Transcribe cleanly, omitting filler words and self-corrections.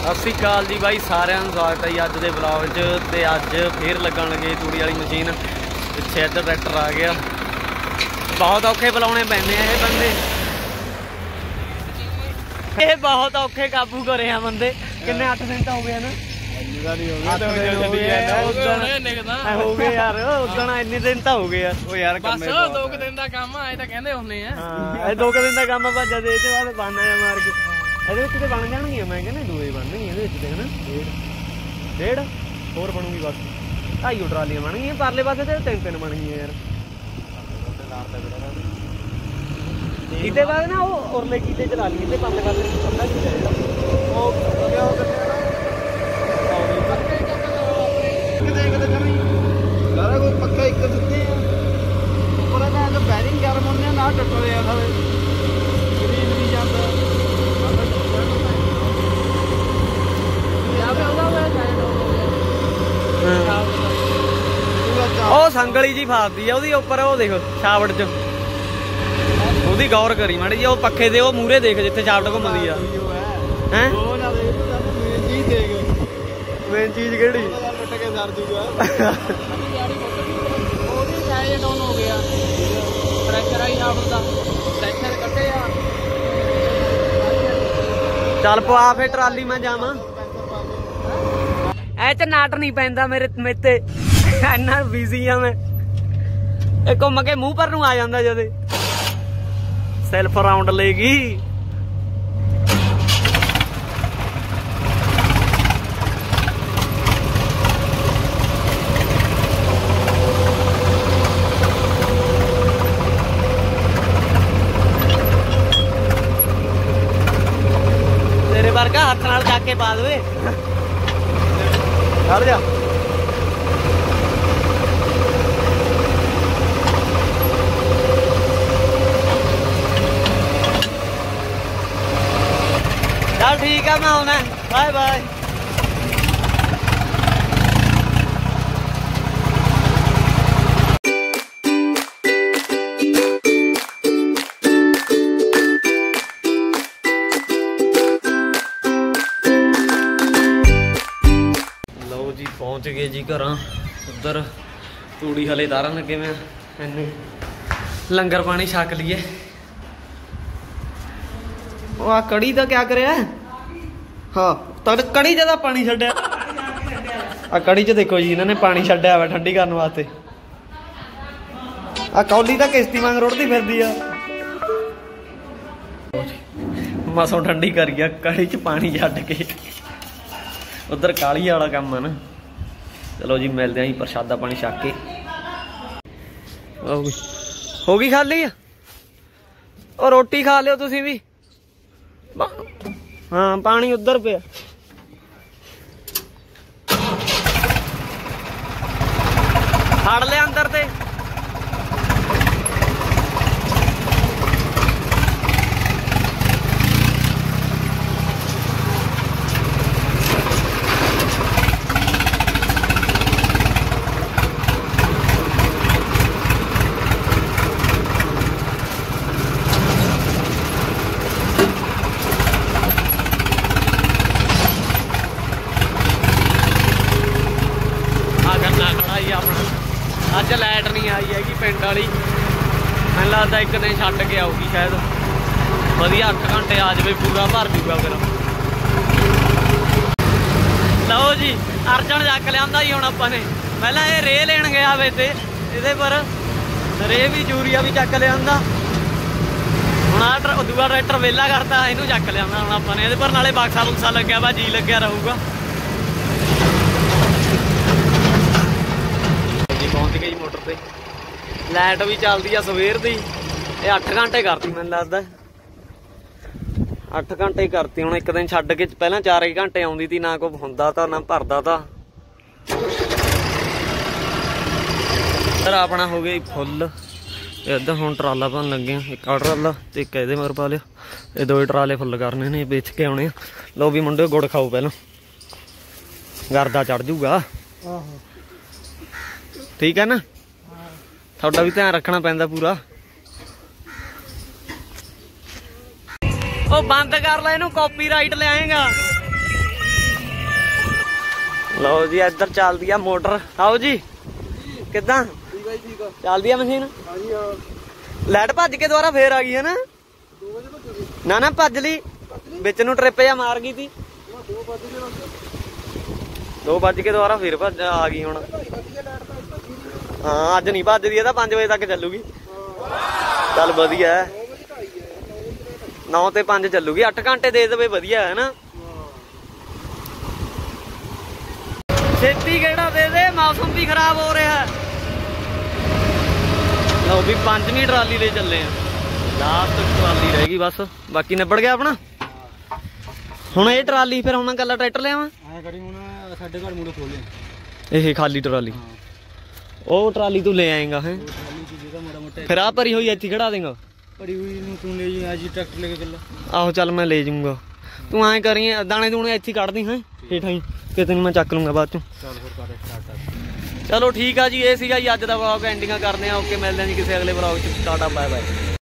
ਸਤਿ ਸ਼੍ਰੀ ਅਕਾਲ ਜੀ ਬਾਈ, ਸਾਰਿਆਂ ਨੂੰ ਸਵਾਗਤ ਹੈ ਜੀ ਅੱਜ ਦੇ ਵਲੌਗ 'ਚ। ਤੇ ਅੱਜ ਫੇਰ ਲੱਗਣ ਲੱਗੇ ਤੂੜੀ ਵਾਲੀ ਮਸ਼ੀਨ। ਪਿੱਛੇ ਇੱਧਰ ਟਰੈਕਟਰ ਆ ਗਿਆ। ਬਹੁਤ ਔਖੇ ਬੁਲਾਉਣੇ ਪੈਂਦੇ ਆ ਇਹ ਬੰਦੇ, ਇਹ ਬਹੁਤ ਔਖੇ ਕਾਬੂ ਕਰੇ ਆ ਬੰਦੇ। ਕਿੰਨੇ 8 ਦਿਨ ਤਾਂ ਹੋ ਗਏ ਨਾ, ਹੋ ਗਏ ਯਾਰ। ਉਦਣ ਇੰਨੇ ਦਿਨ ਤਾਂ ਹੋ ਗਏ ਯਾਰ। ਉਹ ਯਾਰ ਬਸ 2 ਦਿਨ ਦਾ ਕੰਮ ਆ, ਇਹ ਤਾਂ ਕਹਿੰਦੇ ਹੁੰਦੇ ਆ। ਹਾਂ, ਇਹ 2 ਦਿਨ ਦਾ ਕੰਮ ਆ ਭਾਜਾ ਦੇ। ਇਹਦੇ ਬਾਅਦ ਬਾਨਾ ਜਾ ਮਾਰ ਕੇ ਇਹਦੇ ਵਿੱਚ ਤੇ ਬਣ ਜਾਣਗੀਆਂ। ਮੈਂ ਕਹਿੰਦਾ 2 ਬਣਨਗੀਆਂ ਇਹਦੇ ਵਿੱਚ ਤੇ ਹਨਾ। ਡੇਢ ਹੋਰ ਬਣੂਗੀ ਬਸ। 2.5 ਟਰਾਲੀਆਂ ਬਣ ਗਈਆਂ। ਪਰਲੇ ਪਾਸੇ ਤੇ 3 ਬਣ ਗਈਆਂ ਯਾਰ। ਇਹਦੇ ਬਾਅਦ ਨਾ ਉਹ ਉਰਲੇ ਕੀਤੇ ਚਲਾ ਲਈ ਤੇ ਪਰਲੇ ਪਾਸੇ ਅੱਧਾ ਕੀ ਜਾਏਗਾ ਸਾਰਾ ਕੁਝ ਪੱਕਾ ਇੱਕ ਦਿੱਤੇ ਆ। ਉੱਪਰ ਤਾਂ ਬੈਰਿੰਗ ਗਰਮ ਹੁੰਦੇ ਆ ਨਾ, ਟੁੱਟਦੇ ਆ ਸਾਰੇ। ਗਰੀਬ ਨਹੀਂ ਜਾਂਦਾ ਉਹ ਸੰਗਲੀ ਜੀ ਫਾਸਦੀ ਆ ਉਹਦੀ ਉੱਪਰ। ਉਹ ਦੇਖ ਛਾਵੜ ਚ ਉਹਦੀ ਗੌਰ ਕਰੀ ਮਾੜੀ ਜੀ। ਉਹ ਪੱਖੇ ਦੇ ਉਹ ਮੂਹਰੇ ਦੇਖ ਜਿੱਥੇ ਛਾਵੜ ਘੁੰਮਦੀ ਆ। ਹੈ ਮੇਨ ਚੀਜ਼ ਕਿਹੜੀ? ਟੁੱਟ ਕੇ ਸਰ ਜੂਗਾ। ਉਹਦੀ ਸਾਈਜ਼ ਡਾਊਨ ਹੋ ਗਿਆ। ਪ੍ਰੈਸ਼ਰ ਆਈ ਆਪਦਾ ਪ੍ਰੈਸ਼ਰ ਕੱਟੇ ਆ। ਚੱਲ ਪਵਾ ਫੇ ਟਰਾਲੀ ਮੈਂ ਜਾਵਾਂ। ਐ ਚ ਨਾਟ ਨਹੀਂ ਪੈਂਦਾ ਮੇਰੇ ਤੇ, ਇੰਨਾ ਬਿਜ਼ੀ ਆ ਮੈਂ। ਇਹ ਘੁੰਮ ਕੇ ਮੂੰਹ ਪਰ ਨੂੰ ਆ ਜਾਂਦਾ ਜਦੇ। ਸੈਲਫ ਰਾਉਂਡ ਲੈ ਗਈ। ਤੇਰੇ ਵਰਗਾ ਹੱਥ ਨਾਲ ਚੱਕ ਕੇ ਪਾ ਦੇਵੇ। ਖੜ ਜਾ। ਚੱਲ ਠੀਕ ਆ, ਮੈਂ ਆਉਣਾ। Bye bye. ਲਓ ਜੀ ਪਹੁੰਚ ਗਏ ਜੀ ਘਰਾਂ। ਉੱਧਰ ਤੂੜੀ ਹਲੇ ਤਾਰਨ ਲੱਗੇ ਮੈਂ। ਇੰਨੇ ਲੰਗਰ ਪਾਣੀ ਛਕ ਲਈਏ। ਉਹ ਆ ਕੜੀ ਦਾ ਕਿਆ ਕਰਿਆ? ਹਾਂ ਤਾਂ ਕੜੀ ਜਿਆਦਾ ਪਾਣੀ ਛੱਡਿਆ। ਆ ਕੜੀ ਚ ਦੇਖੋ ਜੀ ਇਹਨਾਂ ਨੇ ਪਾਣੀ ਛੱਡਿਆ ਵਾ ਠੰਡੀ ਕਰਨ ਵਾਸਤੇ। ਆ ਕੌਲੀ ਤਾਂ ਕਿਸ਼ਤੀ ਵਾਂਗ ਰੁੜਦੀ ਫਿਰਦੀ ਆ। ਮਸੋਂ ਠੰਡੀ ਕਰ ਗਿਆ ਕੜੀ ਚ ਪਾਣੀ ਛੱਡ ਕੇ। ਉਧਰ ਕਾਲੀ ਵਾਲਾ ਕੰਮ ਆ ਨਾ। ਚਲੋ ਜੀ ਮਿਲਦੇ ਆਂ ਜੀ ਪ੍ਰਸ਼ਾਦਾ ਪਾਣੀ ਛਕ ਕੇ। ਹੋ ਗਈ ਖਾਲੀ ਆ। ਉਹ ਰੋਟੀ ਖਾ ਲਿਓ ਤੁਸੀਂ ਵੀ। ਹਾਂ ਪਾਣੀ ਉੱਧਰ ਪਿਆ। ਫੜ ਲਿਆ ਅੰਦਰ ਤੇ। ਅੱਜ ਲਾਈਟ ਨਹੀਂ ਆਈ ਹੈਗੀ ਪਿੰਡ ਵਾਲੀ। ਮੈਨੂੰ ਲੱਗਦਾ 1 ਦਿਨ ਛੱਡ ਕੇ ਆਊਗੀ ਸ਼ਾਇਦ। ਵਧੀਆ 8 ਘੰਟੇ ਆ ਜਾਵੇ ਪੂਰਾ ਭਰ ਜੂਗਾ ਫਿਰ। ਲਓ ਜੀ ਅਰਜਨ ਚੱਕ ਲਿਆਂਦਾ ਜੀ ਹੁਣ ਆਪਾਂ ਨੇ। ਪਹਿਲਾਂ ਇਹ ਰੇ ਲੈਣ ਗਿਆ ਵੇ ਤੇ ਇਹਦੇ ਪਰ ਰੇ ਵੀ ਯੂਰੀਆ ਵੀ ਚੱਕ ਲਿਆਂਦਾ। ਹੁਣ ਆਹ ਦੂਆ ਟਰੈਕਟਰ ਵਿਹਲਾ ਕਰਤਾ, ਇਹਨੂੰ ਚੱਕ ਲਿਆਂਦਾ ਹੁਣ ਆਪਾਂ ਨੇ। ਇਹਦੇ ਪਰ ਨਾਲੇ ਬਾਕਸਾ ਬੁਕਸਾ ਲੱਗਿਆ ਵਾ, ਜੀ ਲੱਗਿਆ ਰਹੂਗਾ। ਪਹੁੰਚ ਗਈ ਮੋਟਰ ਤੇ। ਲਾਈਟ ਵੀ ਚੱਲਦੀ ਆ ਸਵੇਰ ਦੀ। ਇਹ 8 ਘੰਟੇ ਕਰਤੀ ਮੈਨੂੰ ਲੱਗਦਾ। 8 ਘੰਟੇ ਕਰਤੀ। ਹੁਣ 1 ਦਿਨ ਛੱਡ ਕੇ ਪਹਿਲਾਂ 4 ਘੰਟੇ ਆਉਂਦੀ ਤੀ। ਨਾ ਕੋਈ ਹੁੰਦਾ ਤਾਂ ਨਾ ਭਰਦਾ ਤਾਂ। ਸਰ ਆਪਣਾ ਹੋ ਗਿਆ ਫੁੱਲ। ਇੱਦਾਂ ਹੁਣ ਟਰਾਲਾ ਭਰਨ ਲੱਗੇ ਆ। ਇੱਕ ਆ ਟਰਾਲਾ ਤੇ ਇੱਕ ਇਹਦੇ ਮਗਰ ਪਾ ਲਿਆ। ਇਹ 2 ਟਰਾਲੇ ਫੁੱਲ ਕਰਨੇ ਨੇ, ਵੇਚ ਕੇ ਆਉਣੇ ਆ। ਲਓ ਵੀ ਮੁੰਡੇ ਗੁੜ ਖਾਓ ਪਹਿਲਾਂ, ਗਰਦਾ ਚੜ ਜੂਗਾ। ਠੀਕ ਹੈ ਨਾ। ਤੁਹਾਡਾ ਵੀ ਧਿਆਨ ਰੱਖਣਾ ਪੈਂਦਾ ਪੂਰਾ। ਉਹ ਬੰਦ ਕਰ ਲੈ ਇਹਨੂੰ, ਕਾਪੀਰਾਈਟ ਲੈ ਆਏਗਾ। ਲਓ ਜੀ ਇੱਧਰ ਚੱਲਦੀ ਆ ਮੋਟਰ। ਆਓ ਜੀ ਕਿੱਦਾਂ ਠੀਕ ਹੈ ਠੀਕ ਆ। ਚੱਲਦੀ ਆ ਮਸ਼ੀਨ? ਹਾਂਜੀ ਹਾਂ। ਲਾਈਟ ਭੱਜ ਕੇ ਦੁਬਾਰਾ ਫੇਰ ਆ ਗਈ ਹੈ ਨਾ? 2 ਵਜੇ ਤੋਂ ਚੱਲੀ। ਨਾ ਭੱਜ ਲਈ ਵਿੱਚ ਨੂੰ ਟ੍ਰਿਪ ਜਾਂ ਮਾਰ ਗਈ ਤੀ। 2 ਵਜੇ ਦੇ ਬਸ 2 ਵੱਜ ਕੇ ਦੁਬਾਰਾ ਫੇਰ ਭੱਜ ਆ ਗਈ ਹੁਣ। ਹਾਂ ਅੱਜ ਨਹੀਂ ਭੱਜਦੀ, ਇਹ ਤਾਂ 5 ਵਜੇ ਤੱਕ ਚੱਲੂਗੀ। ਚੱਲ ਵਧੀਆ 9 ਤੇ 5 ਚੱਲੂਗੀ, 8 ਘੰਟੇ ਦੇ ਦੇਵੇ ਵਧੀਆ ਹੈ ਨਾ। ਛੇਤੀ ਕਿਹੜਾ ਦੇ ਦੇ, ਮੌਸਮ ਵੀ ਖਰਾਬ ਹੋ ਰਿਹਾ। ਲਓ ਵੀ 5ਵੀਂ ਟਰਾਲੀ ਲੈ ਚੱਲੇ ਆ, ਲਾਸਟ ਟਰਾਲੀ ਰਹਿ ਗਈ ਬਸ, ਬਾਕੀ ਨਿਬੜ ਗਿਆ ਆਪਣਾ। ਹੁਣ ਇਹ ਟਰਾਲੀ ਫਿਰ ਹੁਣ ਕੱਲਾ ਟਰੈਕਟਰ ਲਿਆਵਾਂ? ਐ ਕਰੀ ਹੁਣ ਸਾਡੇ ਘਰ ਮੁੰਡੇ ਖੋਲੇ ਇਹ ਖਾਲੀ ਟਰਾਲੀ। ਉਹ ਟਰਾਲੀ ਤੂੰ ਲੈ ਆਏਗਾ ਹੈ? ਫਿਰ ਆ ਭਰੀ ਹੋਈ ਇੱਥੇ ਖੜਾ ਦੇਗਾ? ਭਰੀ ਹੋਈ ਨੂੰ ਤੂੰ ਲੈ ਜੀ, ਅੱਜ ਟਰੈਕਟਰ ਲੈ ਕੇ ਚੱਲ। ਆਹੋ ਚੱਲ ਮੈਂ ਲੈ ਜਾਊਂਗਾ, ਤੂੰ ਐਂ ਕਰੀ ਦਾਣੇ ਦੂਣੇ ਇੱਥੇ ਕੱਢ ਦੀ ਹੈ ਹੇਠਾਂ ਹੀ, ਕਿਤੇ ਨੂੰ ਮੈਂ ਚੱਕ ਲੂੰਗਾ ਬਾਅਦ ਚੋਂ। ਚੱਲ ਫਿਰ ਕਰ ਸਟਾਰਟ। ਚਲੋ ਠੀਕ ਆ ਜੀ, ਇਹ ਸੀਗਾ ਜੀ ਅੱਜ ਦਾ ਵਲੌਗ, ਐਂਡਿੰਗਾਂ ਕਰਦੇ ਆ। ਓਕੇ ਮਿਲਦੇ ਆ ਜੀ ਕਿਸੇ ਅਗਲੇ ਵਲੌਗ ਚ, ਟਾਟਾ ਬਾਏ ਬਾਏ।